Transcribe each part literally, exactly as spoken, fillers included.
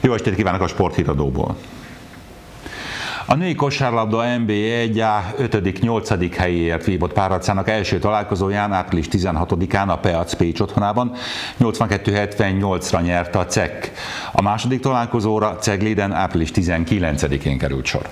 Jó estét kívánok a Sporthíradóból! A női kosárlabda en bé egy á ötödik-nyolcadik helyéért vívott párharcának első találkozóján április tizenhatodikán a Peac Pécs otthonában nyolcvankettő hetvennyolcra nyerte a cek. A második találkozóra Cegléden április tizenkilencedikén került sor.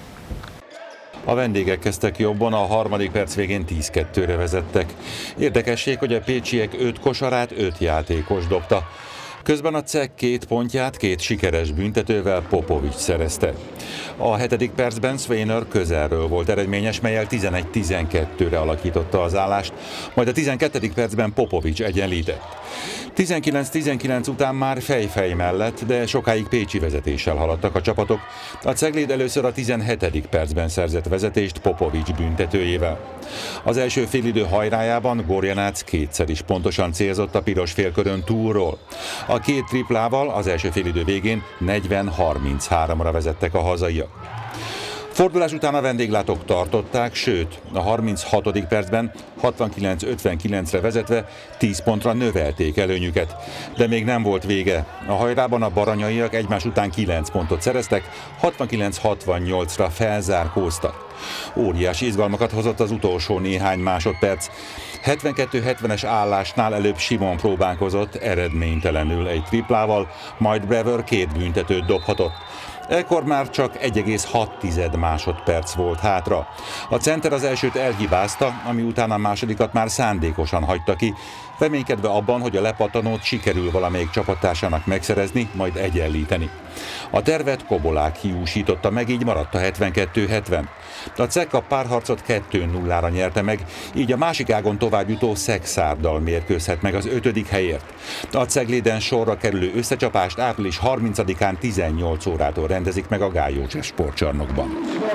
A vendégek kezdtek jobban, a harmadik perc végén tíz kettőre vezettek. Érdekesség, hogy a pécsiek öt kosarát öt játékos dobta. Közben a cek két pontját két sikeres büntetővel Popovics szerezte. A hetedik percben Swainer közelről volt eredményes, mellyel tizenegy tizenkettőre alakította az állást, majd a tizenkettedik percben Popovics egyenlített. tizenkilenc tizenkilenc után már fej-fej mellett, de sokáig pécsi vezetéssel haladtak a csapatok. A Cegléd először a tizenhetedik percben szerzett vezetést Popovics büntetőjével. Az első félidő hajrájában Gorjanác kétszer is pontosan célzott a piros félkörön túlról. A két triplával az első félidő végén negyven harminchárom-ra vezettek a hazaiak. Fordulás után a vendéglátók tartották, sőt, a harminchatodik percben hatvankilenc ötvenkilencre vezetve tíz pontra növelték előnyüket. De még nem volt vége. A hajrában a baranyaiak egymás után kilenc pontot szereztek, hatvankilenc hatvannyolcra felzárkóztak. Óriási izgalmakat hozott az utolsó néhány másodperc. hetvenkettő hetvenes állásnál előbb Simon próbálkozott eredménytelenül egy triplával, majd Brewer két büntetőt dobhatott. Ekkor már csak egy egész hat másodperc volt hátra. A center az elsőt elhibázta, ami után a másodikat már szándékosan hagyta ki, reménykedve abban, hogy a lepattanót sikerül valamelyik csapattársának megszerezni, majd egyenlíteni. A tervet Kobolák hiúsította meg, így maradt a hetvenkettő hetven. A cek a párharcot kettő nullára nyerte meg, így a másik ágon továbbjutó Szekszárdal mérkőzhet meg az ötödik helyért. A Cegléden sorra kerülő összecsapást április harmincadikán tizennyolc órától rendezik meg a Gály József sportcsarnokban.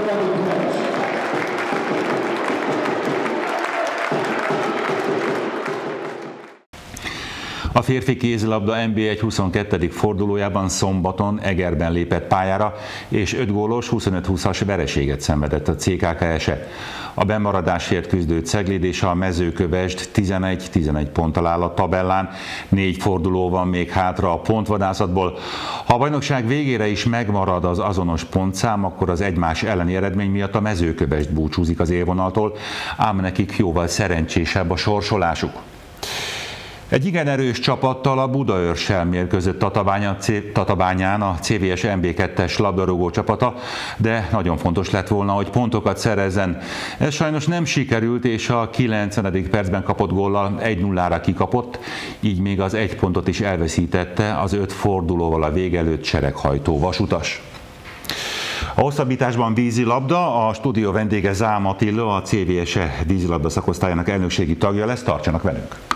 A férfi kézilabda en bé egy huszonkettedik fordulójában szombaton Egerben lépett pályára, és öt gólos, huszonöt húszas vereséget szenvedett a cé ká ká es-e. A bemaradásért küzdő Cegléd és a Mezőkövesd tizenegy tizenegy ponttal áll a tabellán, négy forduló van még hátra a pontvadászatból. Ha a bajnokság végére is megmarad az azonos pontszám, akkor az egymás elleni eredmény miatt a Mezőkövesd búcsúzik az élvonaltól, ám nekik jóval szerencsésebb a sorsolásuk. Egy igen erős csapattal, a Budaörssel mérkőzött Tatabányán a cé vé es en bé kettes labdarúgó csapata, de nagyon fontos lett volna, hogy pontokat szerezzen. Ez sajnos nem sikerült, és a kilencvenedik percben kapott góllal egy nullára kikapott, így még az egy pontot is elveszítette az öt fordulóval a vége előtt sereghajtó vasutas. A hosszabbításban vízilabda, a stúdió vendége Zám Attila, a cé vé es e vízilabda szakosztályának elnökségi tagja lesz, tartsanak velünk!